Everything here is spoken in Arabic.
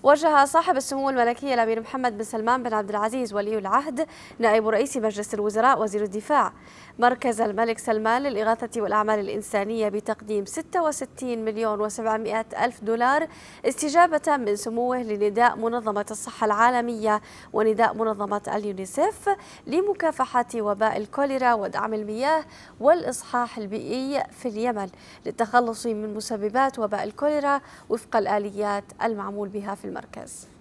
وجه صاحب السمو الملكي الأمير محمد بن سلمان بن عبد العزيز ولي العهد نائب رئيس مجلس الوزراء وزير الدفاع مركز الملك سلمان للإغاثة والأعمال الإنسانية بتقديم 66 مليون و700 ألف دولار استجابة من سموه لنداء منظمة الصحة العالمية ونداء منظمة اليونيسف لمكافحة وباء الكوليرا ودعم المياه والإصحاح البيئي في اليمن للتخلص من مسببات وباء الكوليرا وفق الآليات المعمول بها في المركز.